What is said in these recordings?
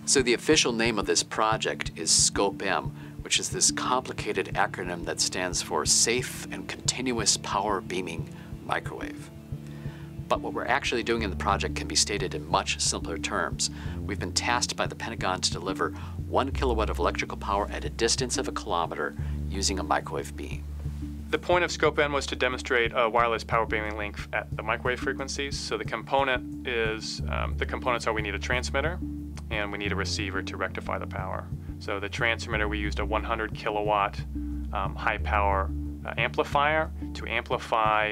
So the official name of this project is SCOPE-M, which is this complicated acronym that stands for Safe and Continuous Power Beaming Microwave. But what we're actually doing in the project can be stated in much simpler terms. We've been tasked by the Pentagon to deliver 1 kilowatt of electrical power at a distance of 1 kilometer using a microwave beam. The point of SCOPE-M was to demonstrate a wireless power beaming link at the microwave frequencies. So the components are we need a transmitter and we need a receiver to rectify the power. So the transmitter, we used a 100 kilowatt high power amplifier to amplify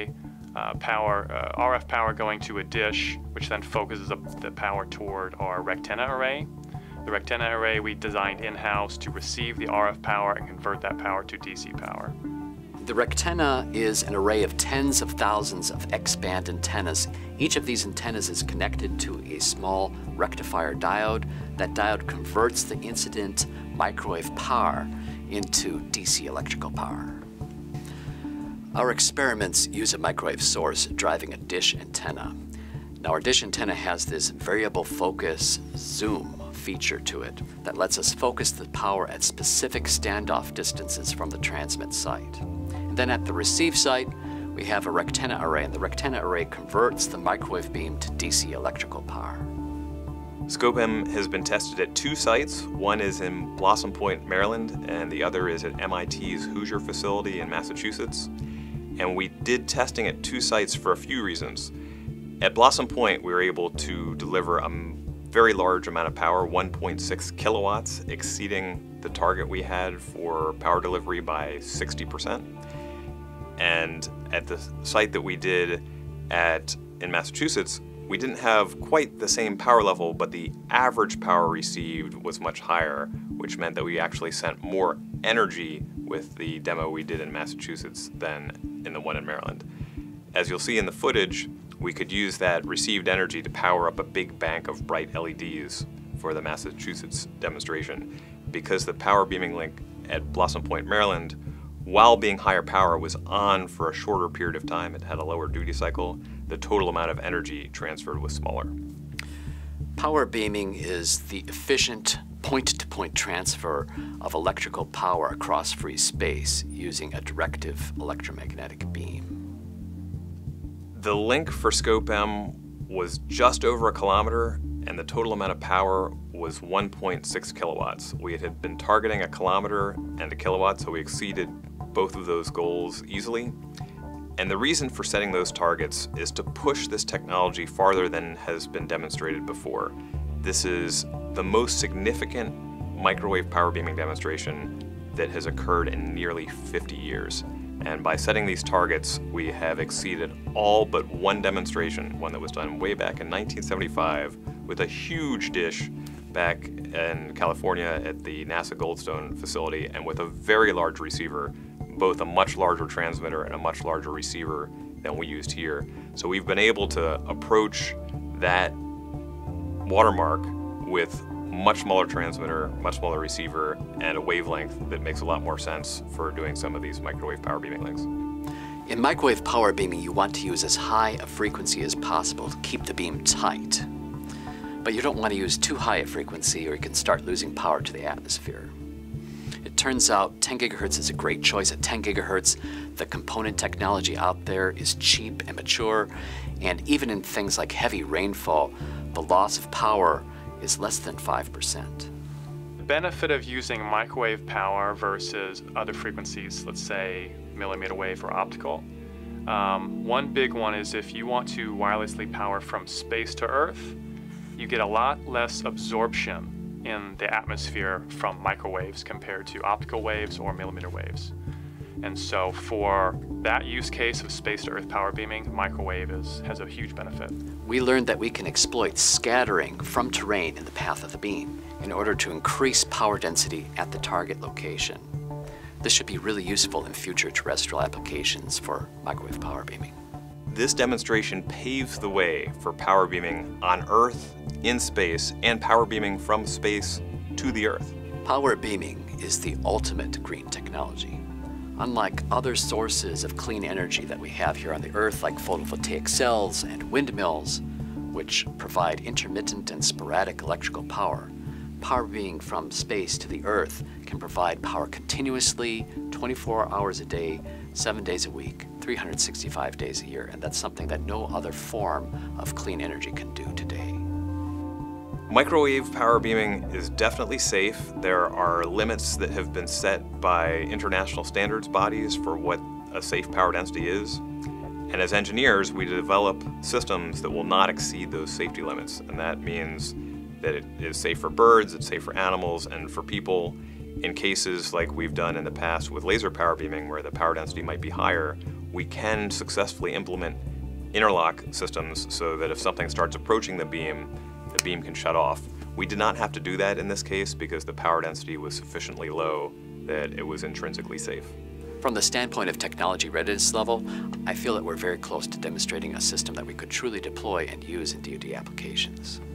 RF power going to a dish, which then focuses up the power toward our rectenna array. The rectenna array we designed in-house to receive the RF power and convert that power to DC power. The rectenna is an array of tens of thousands of X-band antennas. Each of these antennas is connected to a small rectifier diode. That diode converts the incident microwave power into DC electrical power. Our experiments use a microwave source driving a dish antenna. Now our dish antenna has this variable focus zoom feature to it that lets us focus the power at specific standoff distances from the transmit site. And then at the receive site, we have a rectenna array, and the rectenna array converts the microwave beam to DC electrical power. SCOPE-M has been tested at 2 sites. One is in Blossom Point, Maryland, and the other is at MIT's Hoosier facility in Massachusetts. And we did testing at 2 sites for a few reasons. At Blossom Point, we were able to deliver a very large amount of power, 1.6 kilowatts, exceeding the target we had for power delivery by 60%. And at the site that we did in Massachusetts, we didn't have quite the same power level, but the average power received was much higher, which meant that we actually sent more energy with the demo we did in Massachusetts than in the one in Maryland. As you'll see in the footage, we could use that received energy to power up a big bank of bright LEDs for the Massachusetts demonstration. Because the power beaming link at Blossom Point, Maryland, while being higher power, was on for a shorter period of time. It had a lower duty cycle. The total amount of energy transferred was smaller. Power beaming is the efficient point-to-point transfer of electrical power across free space using a directive electromagnetic beam. The link for SCOPE-M was just over 1 kilometer, and the total amount of power was 1.6 kilowatts. We had been targeting 1 kilometer and 1 kilowatt, so we exceeded both of those goals easily. And the reason for setting those targets is to push this technology farther than has been demonstrated before. This is the most significant microwave power beaming demonstration that has occurred in nearly 50 years. And by setting these targets, we have exceeded all but one demonstration, one that was done way back in 1975 with a huge dish back in California at the NASA Goldstone facility, and with a very large receiver, both a much larger transmitter and a much larger receiver than we used here. So we've been able to approach that watermark with much smaller transmitter, much smaller receiver, and a wavelength that makes a lot more sense for doing some of these microwave power beaming links. In microwave power beaming, you want to use as high a frequency as possible to keep the beam tight. But you don't want to use too high a frequency or you can start losing power to the atmosphere. It turns out 10 gigahertz is a great choice. At 10 gigahertz, the component technology out there is cheap and mature, and even in things like heavy rainfall, the loss of power is less than 5%. The benefit of using microwave power versus other frequencies, let's say millimeter wave or optical, one big one is if you want to wirelessly power from space to Earth, you get a lot less absorption in the atmosphere from microwaves compared to optical waves or millimeter waves. And so for that use case of space to Earth power beaming, microwave has a huge benefit. We learned that we can exploit scattering from terrain in the path of the beam in order to increase power density at the target location. This should be really useful in future terrestrial applications for microwave power beaming. This demonstration paves the way for power beaming on Earth, in space, and power beaming from space to the Earth. Power beaming is the ultimate green technology. Unlike other sources of clean energy that we have here on the Earth, like photovoltaic cells and windmills, which provide intermittent and sporadic electrical power, power being from space to the Earth can provide power continuously, 24 hours a day, 7 days a week, 365 days a year, and that's something that no other form of clean energy can do today. Microwave power beaming is definitely safe. There are limits that have been set by international standards bodies for what a safe power density is. And as engineers, we develop systems that will not exceed those safety limits. And that means that it is safe for birds, it's safe for animals, and for people. In cases like we've done in the past with laser power beaming, where the power density might be higher, we can successfully implement interlock systems so that if something starts approaching the beam can shut off. We did not have to do that in this case because the power density was sufficiently low that it was intrinsically safe. From the standpoint of technology readiness level, I feel that we're very close to demonstrating a system that we could truly deploy and use in DoD applications.